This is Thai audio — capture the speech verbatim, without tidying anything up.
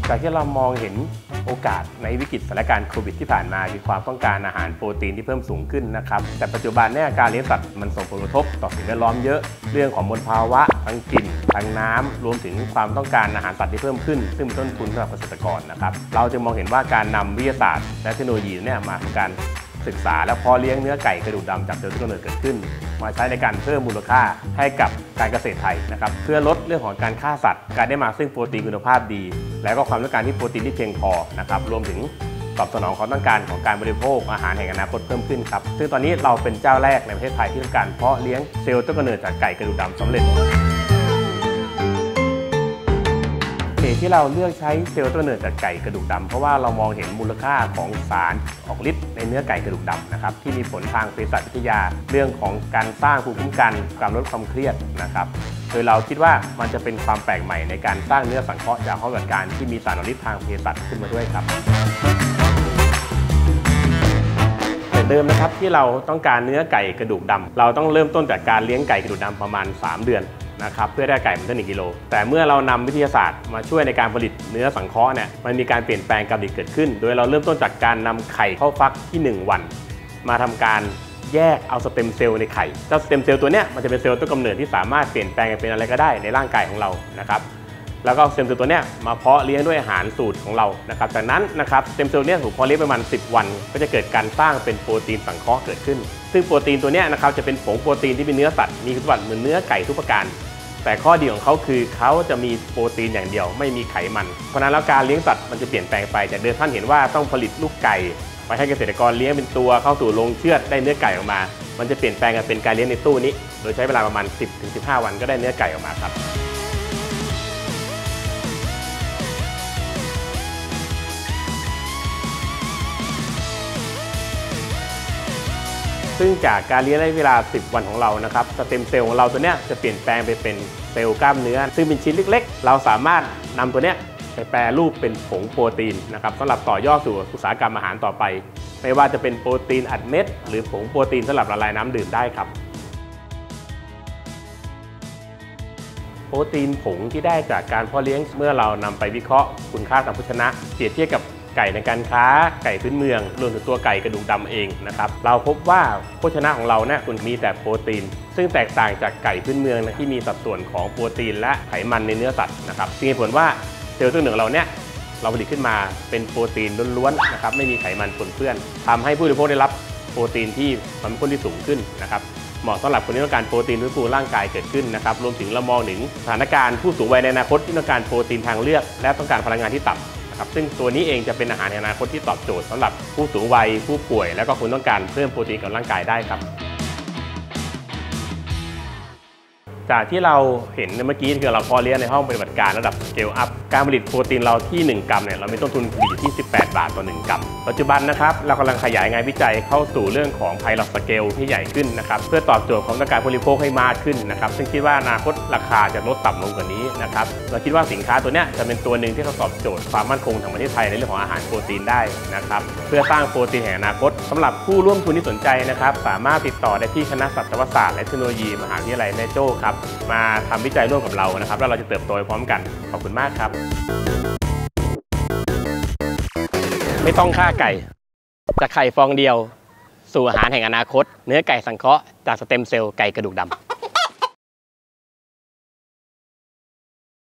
จากที่เรามองเห็นโอกาสในวิกฤตสถานการณ์โควิดที่ผ่านมามีความต้องการอาหารโปรตีนที่เพิ่มสูงขึ้นนะครับแต่ปัจจุบันเนี่ยการเลี้ยงสัตว์มันส่งผลกระทบต่อสิ่งแวดล้อมเยอะเรื่องของมลภาวะทั้งกลิ่นทั้งน้ำรวมถึงความต้องการอาหารสัตว์ที่เพิ่มขึ้นซึ่งมีต้นทุนสำหรับเกษตรกรนะครับเราจึงมองเห็นว่าการนำวิทยาศาสตร์และเทคโนโลยีเนี่ยมาทำการศึกษาและเพาะเลี้ยงเนื้อไก่กระดูกดำจากเซลล์ต้นกำเนิดเกิดขึ้นมาใช้ในการเพิ่มมูลค่าให้กับการเกษตรไทยนะครับเพื่อลดเรื่องของการฆ่าสัตว์การได้มาซึ่งโปรตีนคุณภาพดีและก็ความต้องการที่โปรตีนที่เพียงพอนะครับรวมถึงตอบสนองความต้องการของการบริโภคอาหารแห่งอนาคตเพิ่มขึ้นครับซึ่งตอนนี้เราเป็นเจ้าแรกในประเทศไทยที่ต้องการเพาะเลี้ยงเซลล์ต้นกำเนิดจากไก่กระดูกดำสำเร็จเหตุที่เราเลือกใช้เซลล์ต้นกำเนิดจากไก่กระดูกดำเพราะว่าเรามองเห็นมูลค่าของสารออกฤทธิ์ในเนื้อไก่กระดูกดำนะครับที่มีผลทางเภสัชวิทยาเรื่องของการสร้างภูมิคุ้มกันการลดความเครียดนะครับโดยเราคิดว่ามันจะเป็นความแปลกใหม่ในการสร้างเนื้อสังเคราะห์จากห้องปฏิบัติการที่มีสารออกฤทธิ์ทางเภสัชขึ้นมาด้วยครับแต่เดิมนะครับที่เราต้องการเนื้อไก่กระดูกดำเราต้องเริ่มต้นจากการเลี้ยงไก่กระดูกดำประมาณสามเดือนนะครับเพื่อได้ไก่มันได้หนึ่งกิโลแต่เมื่อเรานำวิทยาศาสตร์มาช่วยในการผลิตเนื้อสังเคราะห์เนี่ยมันมีการเปลี่ยนแปลงการผลิตเกิดขึ้นโดยเราเริ่มต้นจากการนำไข่เข้าฟักที่หนึ่งวันมาทำการแยกเอาสเต็มเซลล์ในไข่เจ้าสเต็มเซลล์ตัวเนี้ยมันจะเป็นเซลล์ต้นกำเนิดที่สามารถเปลี่ยนแปลงเป็นอะไรก็ได้ในร่างกายของเรานะครับแล้วก็สเต็มเซลล์ตัวเนี้ยมาเพาะเลี้ยงด้วยอาหารสูตรของเรานะครับจากนั้นนะครับสเต็มเซลล์เนี้ยถูกเพาะเลี้ยงประมาณสิบวันก็จะเกิดการสร้างเป็นโปรตีนสังเคราะห์เกิดขึ้นซึ่งโปรตีนตัวเนี้ยนะครับจะเป็นผงโปรตีนที่เป็นเนื้อสัตว์มีคุณสมบัติเหมือนเนื้อไก่ทุกประการแต่ข้อดีของเขาคือเขาจะมีโปรตีนอย่างเดียวไม่มีไขมันเพราะนั้นแล้วการเลี้ยงสัตว์มันจะเปลี่ยนแปลงไปจากเดิมท่านเห็นว่าต้องผลิตลูกไก่ไปให้เกษตรกรเลี้ยงเป็นตัวเข้าสู่โรงเชือดได้เนื้อไก่ออกมามันจะเปลี่ยนแปลงกันเป็นการเลี้ยงในตู้นี้โดยใช้เวลาประมาณ สิบถึงสิบห้า วันก็ได้เนื้อไก่ออกมาครับซึ่งจากการเลี้ยงในเวลาสิบวันของเรานะครับสเต็มเซลล์ของเราตัวเนี้ยจะเปลี่ยนแปลงไปเป็นเซลล์กล้ามเนื้อซึ่งเป็นชิ้นเล็กๆเราสามารถนำตัวเนี้ยไปแปรรูปเป็นผงโปรตีนนะครับสำหรับต่อยอดสู่อุตสาหกรรมอาหารต่อไปไม่ว่าจะเป็นโปรตีนอัดเม็ดหรือผงโปรตีนสำหรับละลายน้ำดื่มได้ครับโปรตีนผงที่ได้จากการเพาะเลี้ยงเมื่อเรานำไปวิเคราะห์คุณค่าทางโภชนะเปรียบเทียบกับไก่ในการค้าไก่พื้นเมืองรวมถึงตัวไก่กระดูกดำเองนะครับเราพบว่าโภชนะของเราเนี่ยคุณมีแต่โปรตีนซึ่งแตกต่างจากไก่พื้นเมืองนะที่มีสัดส่วนของโปรตีนและไขมันในเนื้อสัตว์นะครับจึงมีผลว่าเซลล์ตัวหนึ่งเราเนี่ยเราผลิตขึ้นมาเป็นโปรตีนล้วนๆนะครับไม่มีไขมันปนเปื้อนทำให้ผู้บริโภคได้รับโปรตีนที่ความเข้มข้นที่สูงขึ้นนะครับเหมาะสำหรับคนที่ต้องการโปรตีนฟื้นฟูร่างกายเกิดขึ้นนะครับรวมถึงเรามองถึงสถานการณ์ผู้สูงวัยในอนาคตที่ต้องการโปรตีนทางเลือกและต้องการพลังงานที่ต่ำครับซึ่งตัวนี้เองจะเป็นอาหารในอนาคตที่ตอบโจทย์สำหรับผู้สูงวัยผู้ป่วยและก็คนต้องการเพิ่มโปรตีนกับร่างกายได้ครับจากที่เราเห็นเมื่อกี้คือเราเพาะเลี้ยงในห้องปฏิบัติการระดับสเกลอัพการผลิตโปรตีนเราที่หนึ่งกรัมเนี่ยเรามีต้นทุนผลิตที่สิบแปดบาทต่อหนึ่งกรัมปัจจุบันนะครับเรากำลังขยายงานวิจัยเข้าสู่เรื่องของไพลอตสเกลที่ใหญ่ขึ้นนะครับเพื่อตอบโจทย์ของต้องการบริโภคให้มากขึ้นนะครับซึ่งคิดว่าอนาคตราคาจะลดต่ำลงกว่านี้นะครับเราคิดว่าสินค้าตัวนี้จะเป็นตัวหนึ่งที่เขาตอบโจทย์ความมั่นคงของประเทศไทยในเรื่องของอาหารโปรตีนได้นะครับเพื่อสร้างโปรตีนแห่งอนาคตสำหรับผู้ร่วมทุนที่สนใจนะครับสามารถติดต่อได้ที่คณะสัตวศาสตร์และเทคโนโลยีมหาวิทยาลัยแม่โจ้ครับมาทำวิจัยร่วมกับเรานะครับแล้วเราจะเติบโตไปพร้อมกันขอบคุณมากครับไม่ต้องฆ่าไก่จากไข่ฟองเดียวสู่อาหารแห่งอนาคตเนื้อไก่สังเคราะห์จากสเต็มเซลล์ไก่กระดูกดำ